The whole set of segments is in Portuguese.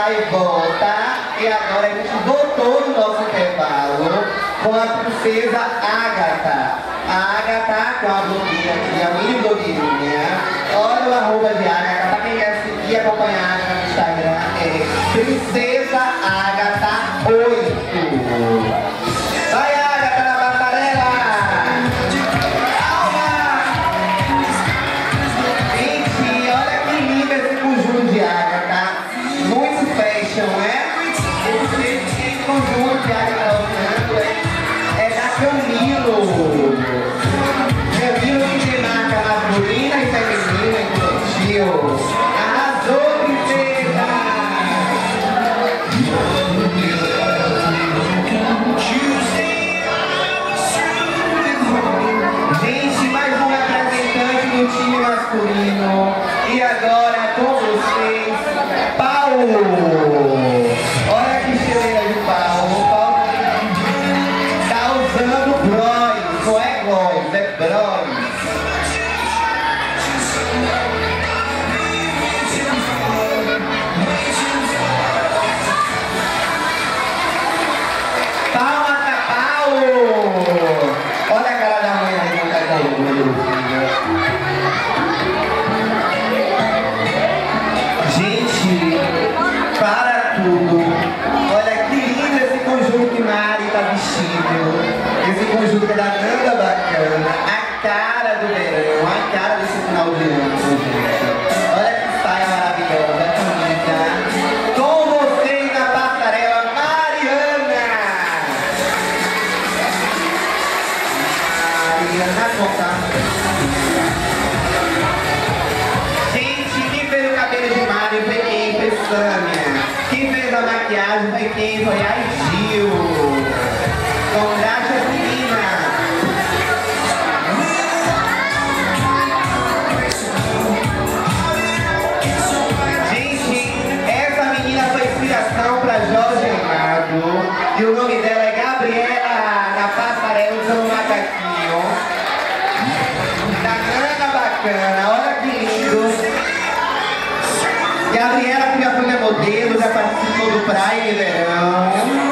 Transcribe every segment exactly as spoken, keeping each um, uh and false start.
vai e volta. E agora a gente voltou no nosso intervalo com a princesa Ágata. A Ágata com a blogueira aqui, a mini blogueirinha. Olha o arroba de Ágata, pra quem quer seguir e acompanhar a Ágata no Instagram, é Princesa Ágata oito. Vai, Ágata, na passarela! Calma! Gente, olha que lindo esse conjunto de Ágata. Muito fashion, né? Esse conjunto de Ágata usando é da Camilo. Camilo que tem marca masculina e feminina infantil. Arrasou, princesa! Gente, mais um representante do time masculino. E agora com vocês, Paulo. Olha que cheireira de Paulo. Paulo tá usando bróis, não é glóis, é bróis. Palma pra Paulo! Olha a cara da mãe aí, não tá com orgulho. Gente, para tudo. Olha que lindo esse conjunto que Mari tá vestindo. Esse conjunto que é da Nanda bacana. A cara do verão, a cara desse final de ano, gente. Olha que saia maravilhosa, bonita. Com vocês na passarela, Mariana. Mariana, conta. Gente, quem fez o cabelo de Mari foi quem? Foi Sâmia. Quem fez a maquiagem foi quem? Foi a Gil. Com graxa fina. Gente, essa menina foi inspiração para Jorge Amado. E o nome dela é Gabriela, na passarela usando um macaquinho. Da Nana bacana, olha que lindo. Gabriela, que já foi minha modelo, já participou do Praia e Verão.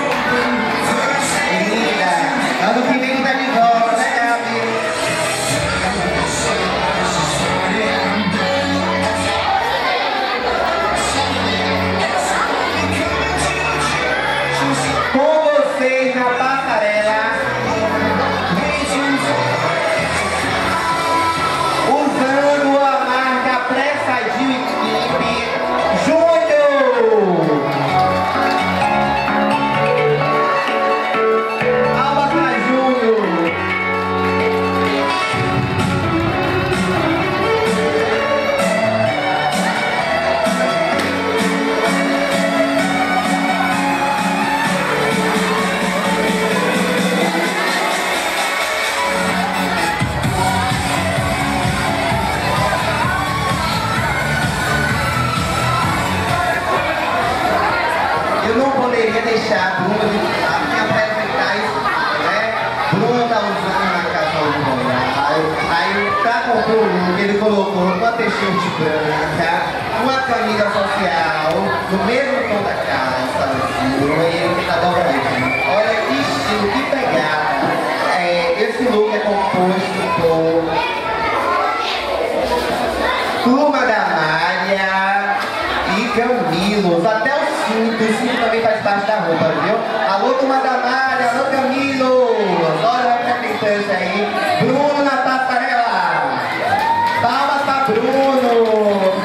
Linda. Ano que vem tá de volta, né, Gabi? Com vocês na passarela. Usando a marca Pressadinho Equipe. Júnior! Palmas pra Júnior! Eu não poderia deixar a Bruna de me apresentar isso, né? Bruna tá usando uma calça royal. Aí, pra compor o look, ele colocou uma t-shirt branca, uma camisa social, no mesmo tom da calça, assim, e ele tá dobradinho. Olha que estilo, que pegada. É, esse look é composto por Turma da Malha e Camilos, até o cinto, o cinto também faz parte da roupa, viu? Alô, Turma da Malha, alô, Camilos, olha a representante aí, Bruno na passarela, palmas pra Bruno.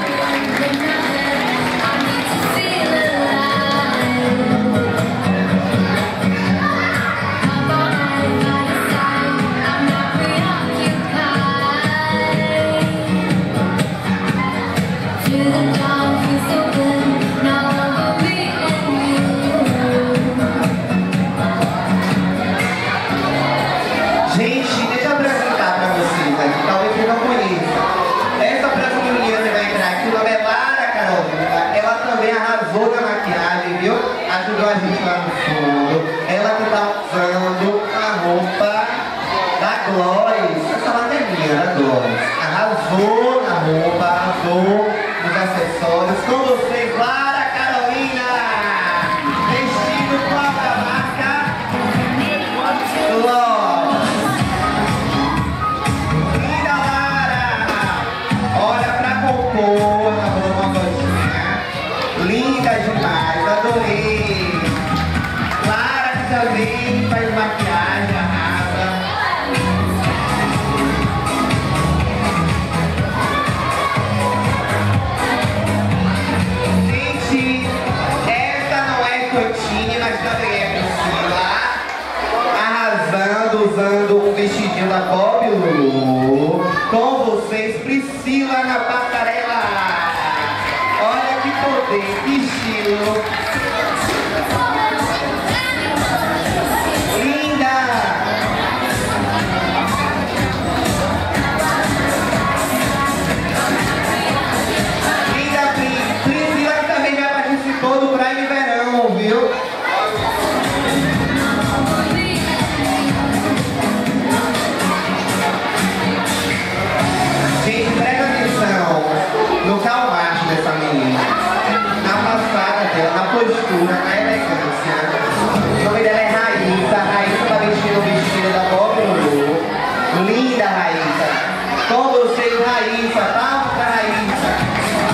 Gente, deixa eu apresentar pra vocês aqui, talvez vocês não conheçam. Essa próxima menina que vai entrar aqui, o nome é Lara Carolina. Ela também arrasou na maquiagem, viu? Ajudou a gente lá no fundo. Ela que tá usando a roupa da Glóis. Essa marca é minha, da Glóis. Arrasou na roupa, arrasou nos acessórios. Com vocês, Lara Carolina! Priscila na passarela. Olha que poder, que estilo. Linda. Linda Pri. Priscila que também já participou do Prime Verão, viu? Gente, presta atenção no calmaço dessa menina, na passada dela, na postura, na elegância. O nome dela é Raíssa. A Raíssa tá vestindo o vestido da Bob Lulu. Linda, Raíssa. Com vocês, Raíssa. Palmas pra Raíssa.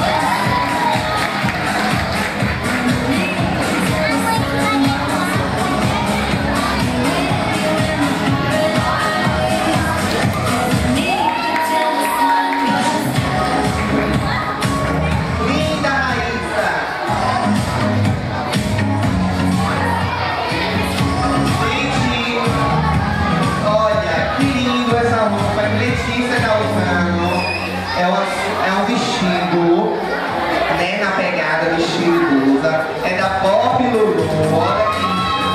Letícia tá usando é, uma, é um vestido, né, na pegada vestido blusa, é da Bob Lulu. Olha aqui.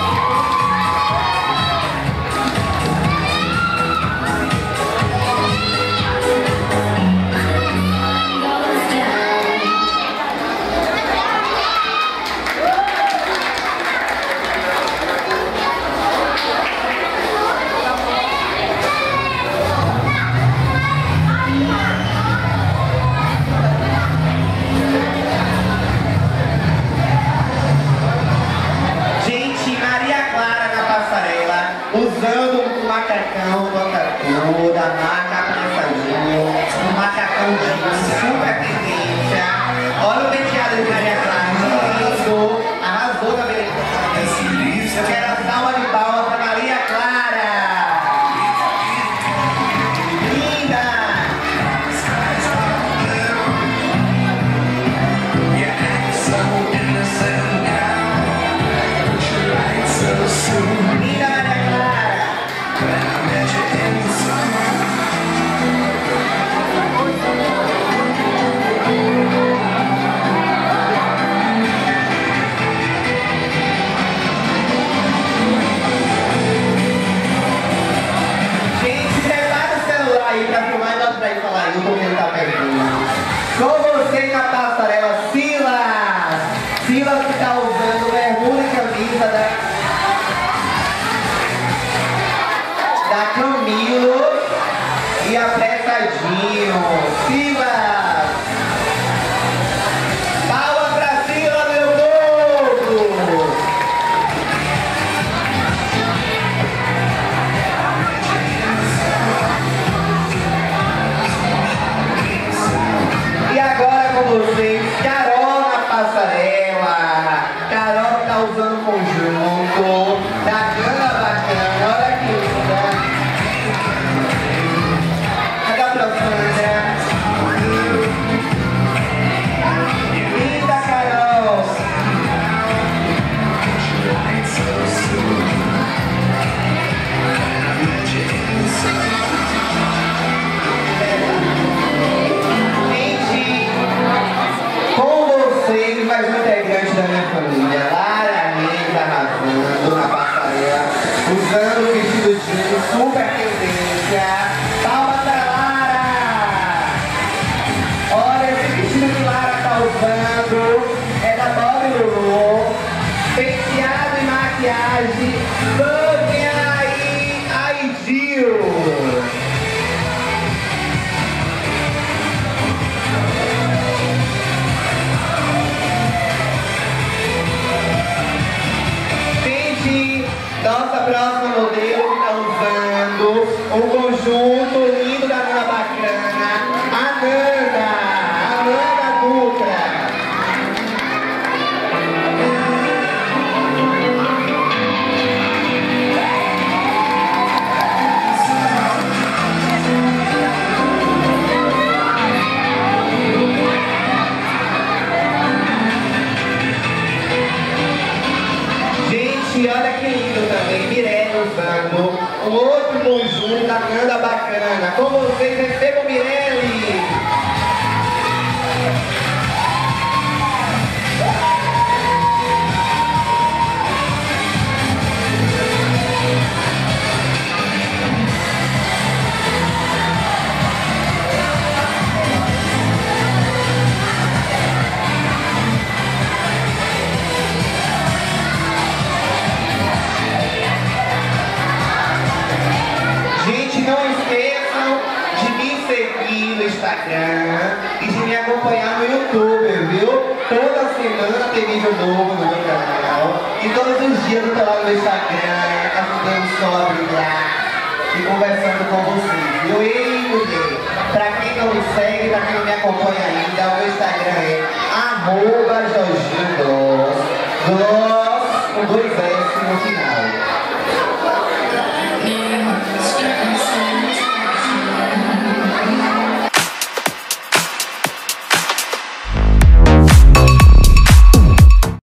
Usando um macacão tocador da marca Pensadinho, um macacão jeans, super tendência. Olha o penteado de Maria Clara, lindo, arrasou na beleza. Eu quero a salva de palmas para Maria Clara. Linda! Eu vou tentar perguntar. Com você na passarela, Silas. Silas que está usando bermuda e camisa da, da Camilo e apressadinho. Silas. Palma pra Silas, meu povo. Vocês, Carol na passarela. Carol que tá usando conjunto da cana bacana, olha que linda. Cadê a Sandra? Instagram e de me acompanhar no YouTube, viu? Toda semana tem vídeo novo no meu canal e todos os dias eu tô lá no meu Instagram ajudando o sol a brilhar e conversando com vocês, viu? E mulher, pra quem não me segue, pra quem não me acompanha ainda, o meu Instagram é arroba Jorginho Gloss, Gloss com dois S no final.